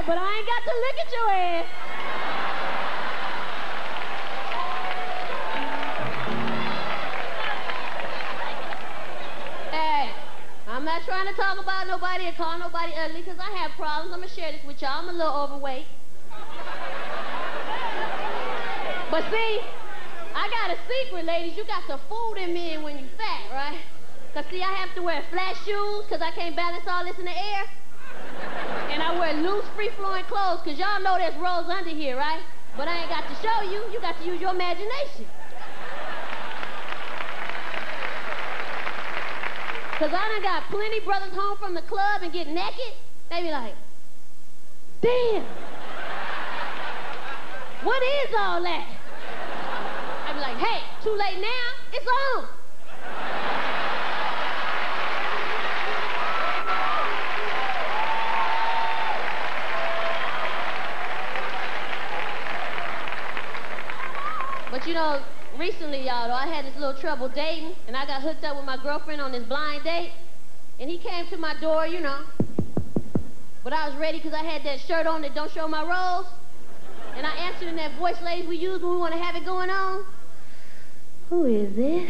good, but I ain't got to look at your ass. Hey, I'm not trying to talk about nobody or call nobody ugly because I have problems. I'm going to share this with y'all. I'm a little overweight. But see, I got a secret, ladies. You got some food in me when you fat, right? Because see, I have to wear flat shoes because I can't balance all this in the air. And I wear loose, free-flowing clothes because y'all know there's rolls under here, right? But I ain't got to show you. You got to use your imagination. Because I done got plenty brothers home from the club and get naked. They be like, damn. What is all that? I be like, hey, too late now. It's on. But you know, recently, y'all, though, I had this little trouble dating, and I got hooked up with my girlfriend on this blind date, and he came to my door, you know. But I was ready because I had that shirt on that don't show my rolls, and I answered in that voice ladies we use when we want to have it going on. Who is it?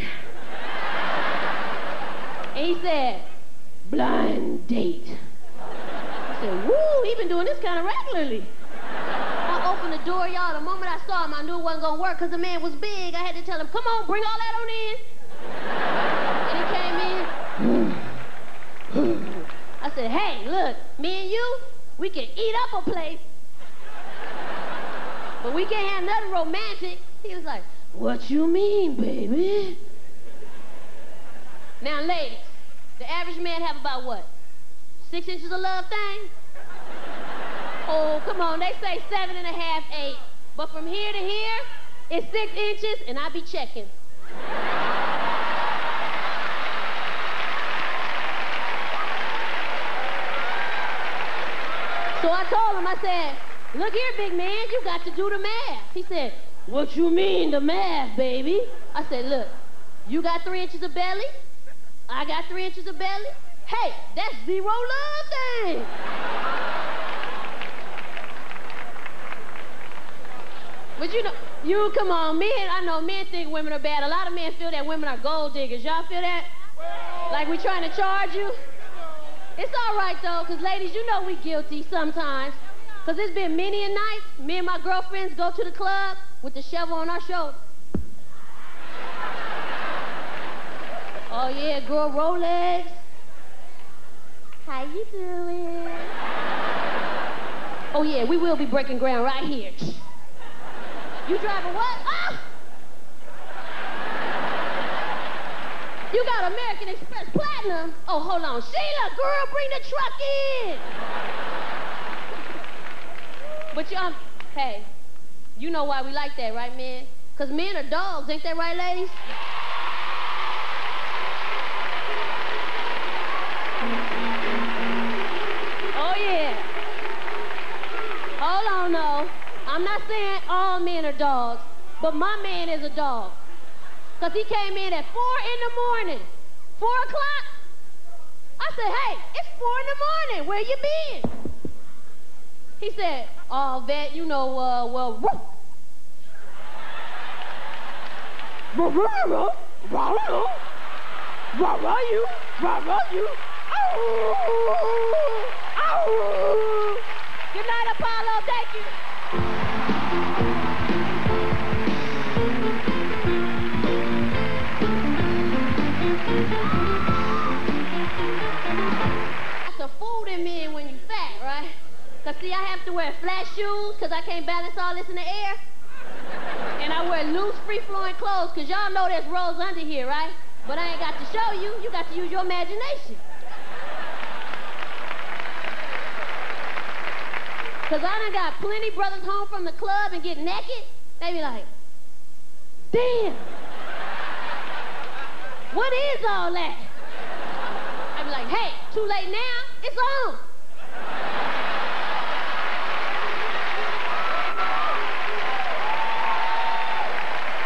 And he said, blind date. I said, woo, he been doing this kind of regularly. I opened the door, y'all. The moment I saw him, I knew it wasn't going to work because the man was big. I had to tell him, come on, bring all that on in. And he came in. I said, hey, look, me and you, we can eat up a place. But we can't have nothing romantic. He was like, what you mean, baby? Now, ladies, the average man have about what? 6 inches of love thing? Oh, come on, they say 7.5, 8. But from here to here, it's 6 inches, and I be checking. So I told him, I said, look here, big man, you got to do the math. He said, what you mean, the math, baby? I said, look, you got 3 inches of belly, I got 3 inches of belly. Hey, that's 0 love thing. But you come on, men, I know men think women are bad. A lot of men feel that women are gold diggers. Y'all feel that? Like we trying to charge you? It's all right, though, because ladies, you know we guilty sometimes. Because there's been many a night, me and my girlfriends go to the club with the shovel on our shoulder. Oh, yeah, girl, Rolex. How you doing? Oh, yeah, we will be breaking ground right here. You driving what? Oh! You got American Express Platinum? Oh, hold on. Sheila, girl, bring the truck in. But hey, you know why we like that, right, men? Because men are dogs, ain't that right, ladies? Oh, yeah. Hold on, no. I'm not saying all men are dogs, but my man is a dog. Because he came in at 4 in the morning. 4 o'clock? I said, hey, it's 4 in the morning. Where you been? He said, oh, vet, you know, well, Good night, Apollo. Thank you. That's the food in me when you fat, right? Because, see, I have to wear flat shoes because I can't balance all this in the air. And I wear loose, free-flowing clothes because y'all know there's rolls under here, right? But I ain't got to show you. You got to use your imagination. Because I done got plenty brothers home from the club and get naked. They be like, damn. What is all that? I be like, hey, too late now. It's on.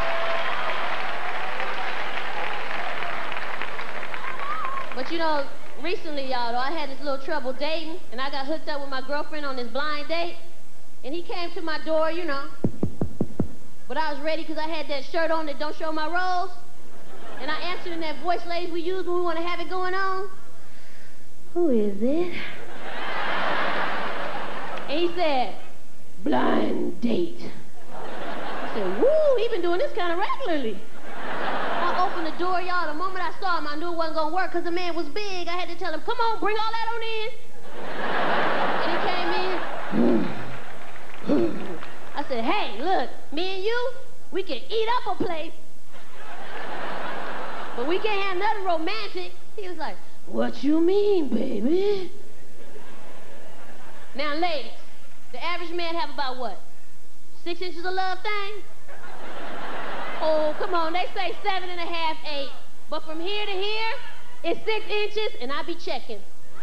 But you know, Recently, y'all, though, I had this little trouble dating, and I got hooked up with my girlfriend on this blind date, and he came to my door, you know. But I was ready because I had that shirt on that don't show my rolls, and I answered in that voice ladies we use when we want to have it going on. Who is it? And he said, blind date. I said, woo, he been doing this kind of regularly. I opened the door, y'all. The moment I saw him, I knew it wasn't going to work because the man was big. I had to tell him, come on, bring all that on in. And he came in. I said, hey, look, me and you, we can eat up a place, but we can't have nothing romantic. He was like, what you mean, baby? Now, ladies, the average man have about what? 6 inches of love thing? Oh, come on, they say 7.5, 8. But from here to here, it's 6 inches, and I be checking.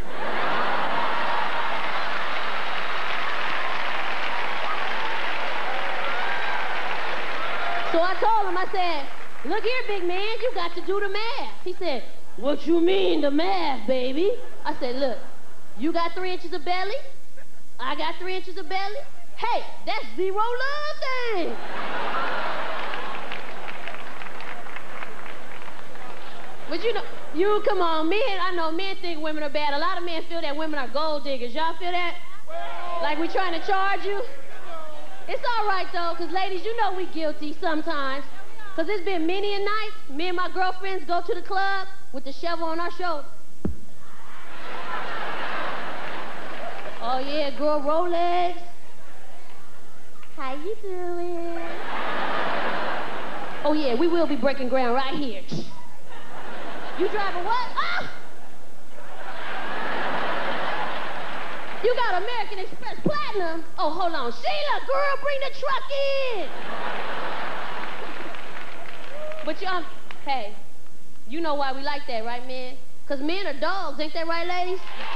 So I told him, I said, look here, big man, you got to do the math. He said, what you mean, the math, baby? I said, look, you got 3 inches of belly, I got 3 inches of belly. Hey, that's 0 love thing. But you come on, men, I know men think women are bad. A lot of men feel that women are gold diggers. Y'all feel that? Like we trying to charge you? It's all right, though, because ladies, you know we guilty sometimes. Because there's been many a night, me and my girlfriends go to the club with the shovel on our shoulder. Oh, yeah, girl, roll legs. How you doing? Oh, yeah, we will be breaking ground right here. You driving what? Oh! You got American Express Platinum? Oh, hold on. Sheila, girl, bring the truck in. But hey, you know why we like that, right, men? Because men are dogs, ain't that right, ladies?